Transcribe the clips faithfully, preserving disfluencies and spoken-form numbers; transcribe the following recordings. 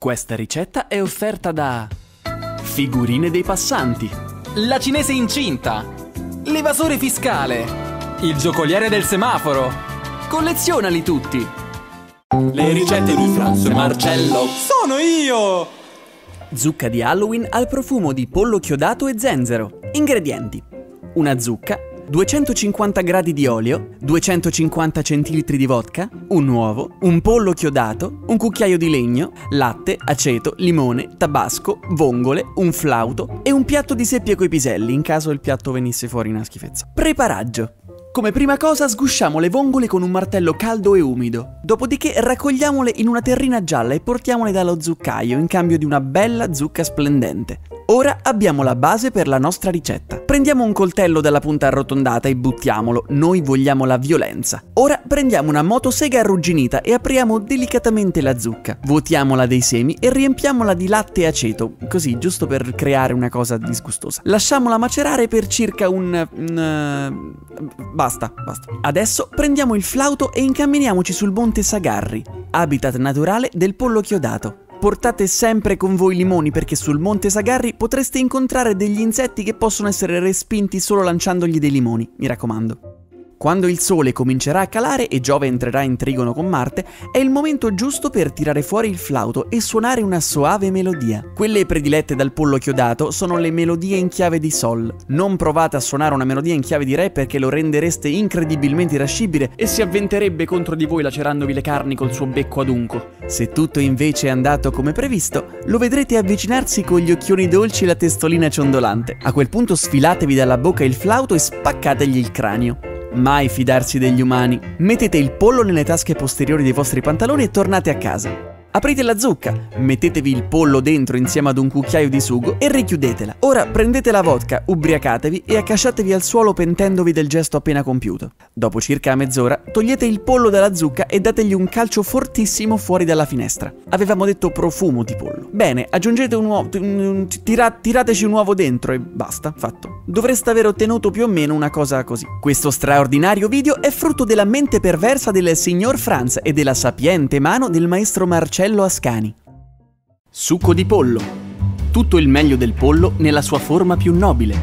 Questa ricetta è offerta da Figurine dei passanti, La cinese incinta, l'evasore fiscale, il giocoliere del semaforo. collezionali tutti! Le ricette di Franz e Marcello. Sono io! Zucca di Halloween al profumo di pollo chiodato e zenzero. Ingredienti: una zucca, duecentocinquanta gradi di olio, duecentocinquanta centilitri di vodka, un uovo, un pollo chiodato, un cucchiaio di legno, latte, aceto, limone, tabasco, vongole, un flauto e un piatto di seppie coi piselli in caso il piatto venisse fuori una schifezza. Preparaggio: come prima cosa sgusciamo le vongole con un martello caldo e umido, dopodiché raccogliamole in una terrina gialla e portiamole dallo zuccaio in cambio di una bella zucca splendente. Ora abbiamo la base per la nostra ricetta. Prendiamo un coltello dalla punta arrotondata e buttiamolo, noi vogliamo la violenza. Ora prendiamo una motosega arrugginita e apriamo delicatamente la zucca. Vuotiamola dei semi e riempiamola di latte e aceto, così giusto per creare una cosa disgustosa. Lasciamola macerare per circa un... un basta, basta. Adesso prendiamo il flauto e incamminiamoci sul monte Sagarri, habitat naturale del pollo chiodato. Portate sempre con voi limoni perché sul monte Sagarri potreste incontrare degli insetti che possono essere respinti solo lanciandogli dei limoni, mi raccomando. Quando il sole comincerà a calare e Giove entrerà in trigono con Marte, è il momento giusto per tirare fuori il flauto e suonare una soave melodia. Quelle predilette dal pollo chiodato sono le melodie in chiave di sol. Non provate a suonare una melodia in chiave di re perché lo rendereste incredibilmente irascibile e si avventerebbe contro di voi lacerandovi le carni col suo becco adunco. Se tutto invece è andato come previsto, lo vedrete avvicinarsi con gli occhioni dolci e la testolina ciondolante. A quel punto sfilatevi dalla bocca il flauto e spaccategli il cranio. Mai fidarsi degli umani. Mettete il pollo nelle tasche posteriori dei vostri pantaloni e tornate a casa. Aprite la zucca, mettetevi il pollo dentro insieme ad un cucchiaio di sugo e richiudetela. Ora prendete la vodka, ubriacatevi e accasciatevi al suolo pentendovi del gesto appena compiuto. Dopo circa mezz'ora togliete il pollo dalla zucca e dategli un calcio fortissimo fuori dalla finestra. Avevamo detto profumo di pollo. Bene, aggiungete un uovo, tira, tirateci un uovo dentro e basta, fatto. Dovreste aver ottenuto più o meno una cosa così. Questo straordinario video è frutto della mente perversa del signor Franz e della sapiente mano del maestro Marcello Ascani. Succo di pollo. Tutto il meglio del pollo nella sua forma più nobile.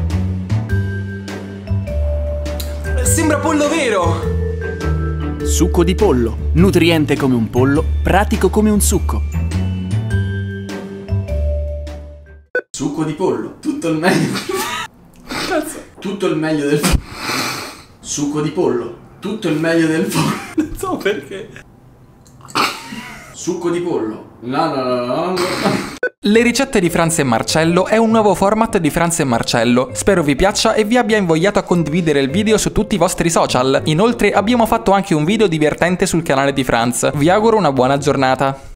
Sembra pollo vero! Succo di pollo. Nutriente come un pollo, pratico come un succo. Succo di pollo. Tutto il meglio. Cazzo. Tutto il meglio del pollo. Succo di pollo. Tutto il meglio del pollo. Non so perché. Succo di pollo. No, no, no, no, no. Le ricette di Franz e Marcello è un nuovo format di Franz e Marcello. Spero vi piaccia e vi abbia invogliato a condividere il video su tutti i vostri social. Inoltre abbiamo fatto anche un video divertente sul canale di Franz. Vi auguro una buona giornata.